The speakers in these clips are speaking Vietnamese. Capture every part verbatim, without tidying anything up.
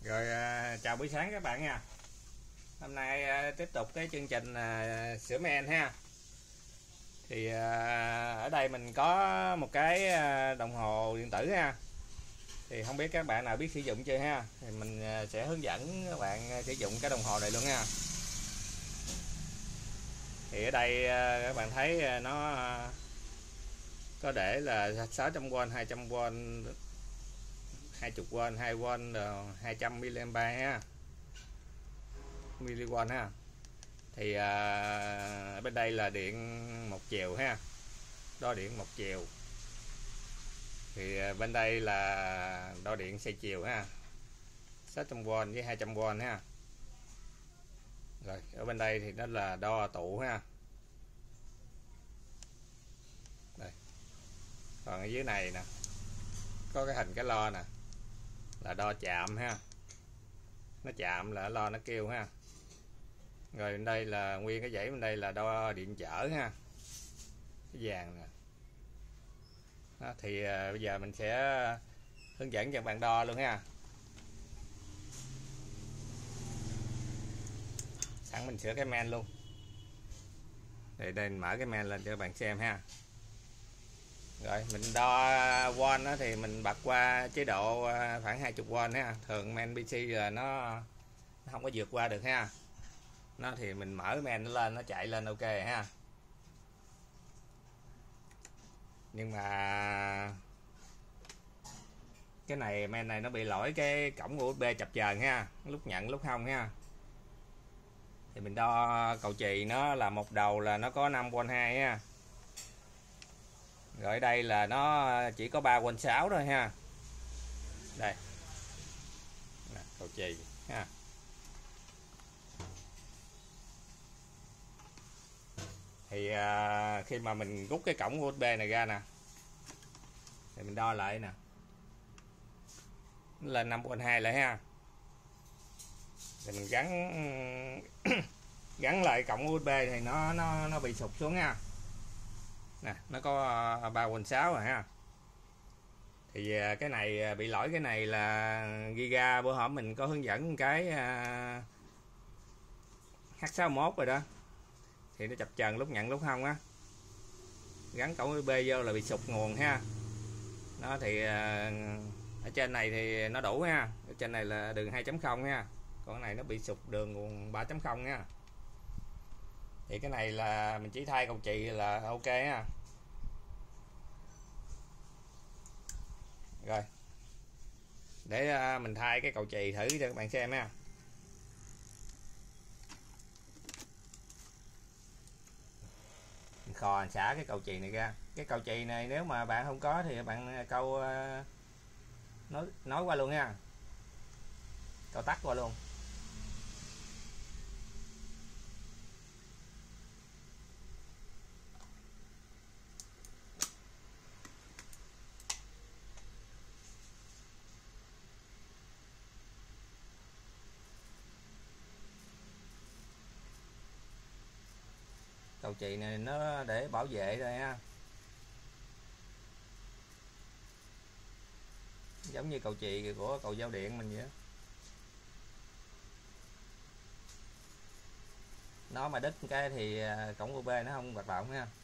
Rồi à, chào buổi sáng các bạn nha. Hôm nay à, tiếp tục cái chương trình à, sửa men ha. Thì à, ở đây mình có một cái à, đồng hồ điện tử ha. Thì không biết các bạn nào biết sử dụng chưa ha. Thì mình à, sẽ hướng dẫn các bạn sử dụng cái đồng hồ này luôn ha. Thì ở đây à, các bạn thấy à, nó à, có để là sáu trăm vôn, hai trăm vôn, hai mươi vôn, hai vôn, hai trăm mi-li-am-pe ha. Mili-vôn ha. Thì à, bên đây là điện một chiều ha, đo điện một chiều. Thì à, bên đây là đo điện xoay chiều ha, sáu trăm vôn với hai trăm vôn ha. Rồi ở bên đây thì nó là đo tụ ha. Đây. Còn ở dưới này nè có cái hình cái lo nè là đo chạm ha, nó chạm là lo nó kêu ha. Rồi bên đây là nguyên cái dãy bên đây là đo điện trở ha, cái vàng nè. Đó, thì à, bây giờ mình sẽ hướng dẫn cho bạn đo luôn ha. Sẵn mình sửa cái men luôn. Để đây mình mở cái men lên cho các bạn xem ha. Rồi mình đo vôn thì mình bật qua chế độ khoảng hai mươi vôn ha. Thường men pê xê là nó, nó không có vượt qua được ha. Nó thì mình mở men nó lên, nó chạy lên ok ha. Nhưng mà cái này men này nó bị lỗi cái cổng u ét bê chập chờn ha, lúc nhận lúc không ha. Thì mình đo cầu chì nó là một đầu là nó có năm vôn hai ha. Rồi ở đây là nó chỉ có ba vôn sáu thôi ha. Đây. Nè, cầu chì ha. Thì à, khi mà mình rút cái cổng u ét bê này ra nè thì mình đo lại nè, nó lên năm vôn hai lại ha. Thì mình gắn gắn lại cổng u ét bê thì nó nó nó bị sụt xuống ha. Nè, nó có ba vôn sáu rồi ha. Thì cái này bị lỗi, cái này là Giga bữa hổm mình có hướng dẫn cái H sáu mốt rồi đó. Thì nó chập chờn lúc nhận lúc không á. Gắn cổng u ét bê vô là bị sụt nguồn ha. Nó thì ở trên này thì nó đủ ha. Ở trên này là đường hai chấm không ha. Còn cái này nó bị sụt đường nguồn ba chấm không nha. Thì cái này là mình chỉ thay cầu chì là ok ha. Rồi để mình thay cái cầu chì thử cho các bạn xem ha. Mình khò xả cái cầu chì này ra. Cái cầu chì này nếu mà bạn không có thì bạn câu nói nói qua luôn nha, câu tắt qua luôn. Cầu chì này nó để bảo vệ thôi ha, giống như cầu chì của cầu giao điện mình vậy. Nó mà đứt cái thì cổng u ét bê nó không hoạt động ha.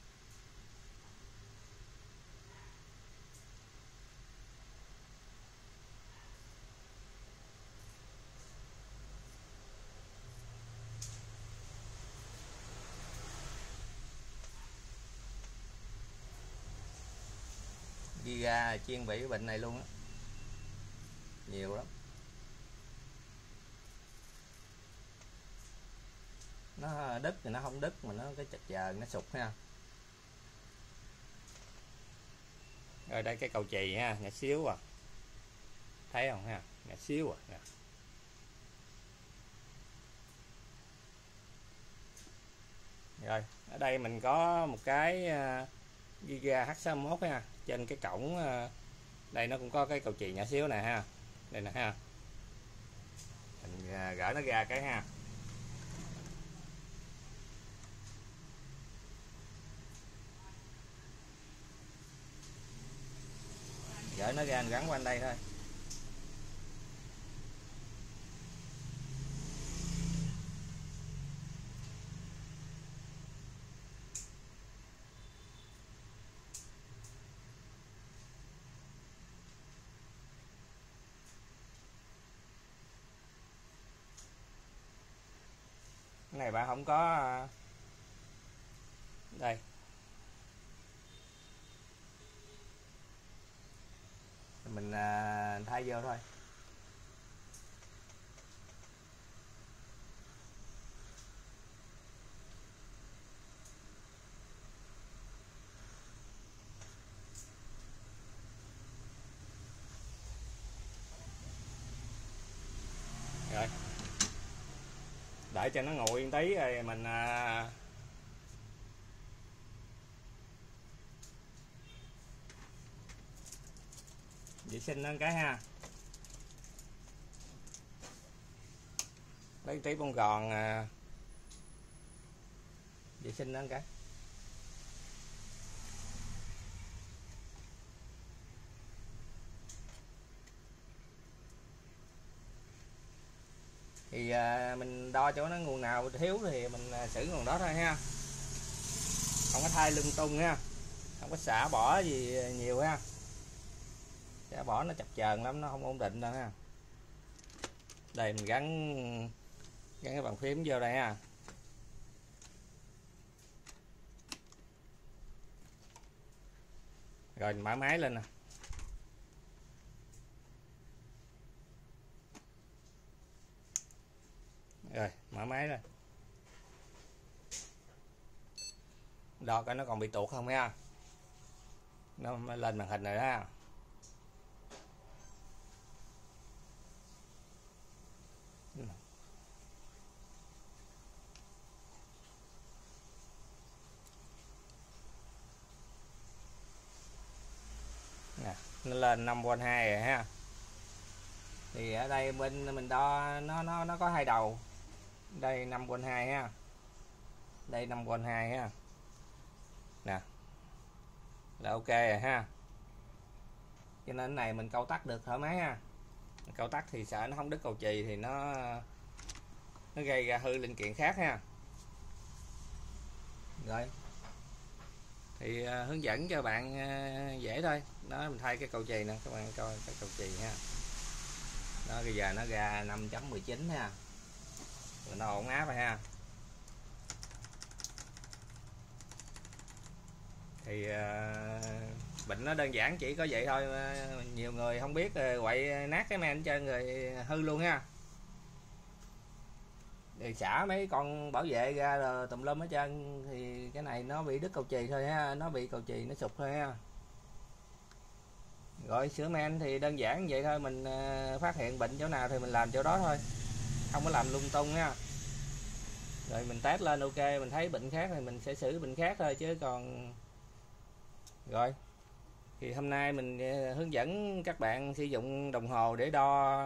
Giga chuyên bị cái bệnh này luôn á, nhiều lắm. Nó đứt thì nó không đứt mà nó cái chập chờn nó sụt ha. Rồi đây cái cầu chì ha, nhỏ xíu à, thấy không ha, nhỏ xíu à nè. Rồi ở đây mình có một cái Giga H sáu mốt ha. Trên cái cổng đây nó cũng có cái cầu chì nhỏ xíu nè ha. Đây nè ha. Mình gỡ nó ra cái ha. Gỡ nó ra gắn qua đây thôi. cái này bạn không có đây. Mình à, thay vô thôi. Rồi đợi cho nó nguội một tí rồi mình à, vệ sinh nó cái ha, lấy tí bông gòn à, vệ sinh nó cái. Thì à, mình đo chỗ nó nguồn nào thiếu thì mình à, xử nguồn đó thôi ha, không có thay lung tung ha, không có xả bỏ gì nhiều ha, xả bỏ nó chập chờn lắm, nó không ổn định đâu ha. Đây mình gắn gắn cái bàn phím vô đây ha. Rồi mình mở máy lên nè. Rồi mở máy lên, đo coi nó còn bị tuột không ha, nó lên màn hình rồi đó. Nè, nó lên năm vôn hai rồi ha. Thì ở đây bên mình đo nó nó nó có hai đầu, đây năm vôn hai ha, đây năm vôn hai ha, nè là ok rồi ha. Cho nên cái này mình câu tắt được thoải mái ha, câu tắt thì sợ nó không đứt cầu chì thì nó nó gây ra hư linh kiện khác ha. Rồi thì uh, hướng dẫn cho bạn uh, dễ thôi đó, mình thay cái cầu chì nè, các bạn coi cái cầu chì ha, đó bây giờ nó ra năm chấm mười chín ha, rồi nó ổn áp rồi ha. Thì uh, bệnh nó đơn giản chỉ có vậy thôi, uh, nhiều người không biết uh, quậy nát cái men cho người hư luôn ha. Thì xả mấy con bảo vệ ra là tùm lum hết trơn, thì cái này nó bị đứt cầu chì thôi ha, nó bị cầu chì nó sụp thôi ha. Rồi sửa men thì đơn giản vậy thôi, mình uh, phát hiện bệnh chỗ nào thì mình làm chỗ đó thôi, không có làm lung tung ha. Rồi mình test lên ok, mình thấy bệnh khác thì mình sẽ xử bệnh khác thôi chứ còn. Rồi thì hôm nay mình uh, hướng dẫn các bạn sử dụng đồng hồ để đo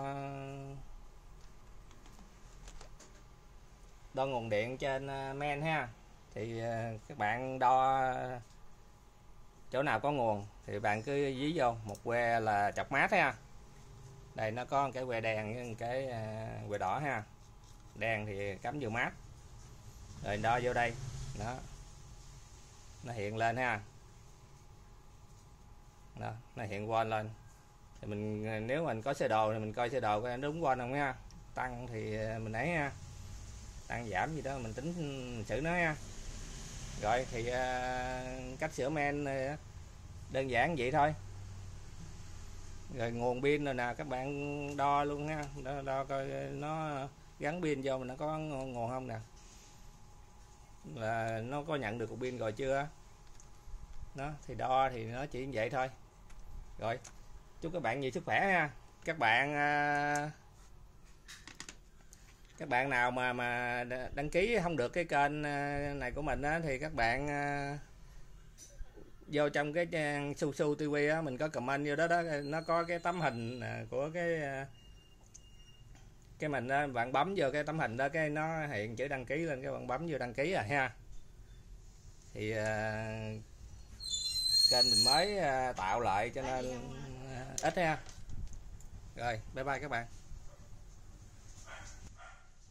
đo nguồn điện trên men ha. Thì uh, các bạn đo chỗ nào có nguồn thì bạn cứ dí vô một que là chọc mát ha. Đây nó có cái que đen với cái uh, que đỏ ha, đen thì cắm vô mát, rồi đo vô đây đó, nó hiện lên ha, đó, nó hiện vol lên. Thì mình nếu mình có sơ đồ thì mình coi sơ đồ coi đúng vol không ha, tăng thì mình ấy ha, tăng giảm gì đó mình tính mình xử nó ha. Rồi thì uh, cách sửa men uh, đơn giản vậy thôi. Rồi nguồn pin rồi nè, các bạn đo luôn ha, đo, đo coi nó gắn pin vô mình nó có nguồn không nè, là nó có nhận được cục pin rồi chưa đó. Thì đo thì nó chỉ như vậy thôi. Rồi chúc các bạn nhiều sức khỏe ha. Các bạn uh, các bạn nào mà mà đăng ký không được cái kênh này của mình á, thì các bạn uh, vô trong cái trang Su Su ti vi á, mình có comment vô đó đó, nó có cái tấm hình của cái cái mình đó, bạn bấm vô cái tấm hình đó cái nó hiện chữ đăng ký lên, cái bạn bấm vô đăng ký rồi ha. Thì uh, kênh mình mới uh, tạo lại cho nên uh, ít ha. Rồi bye bye các bạn.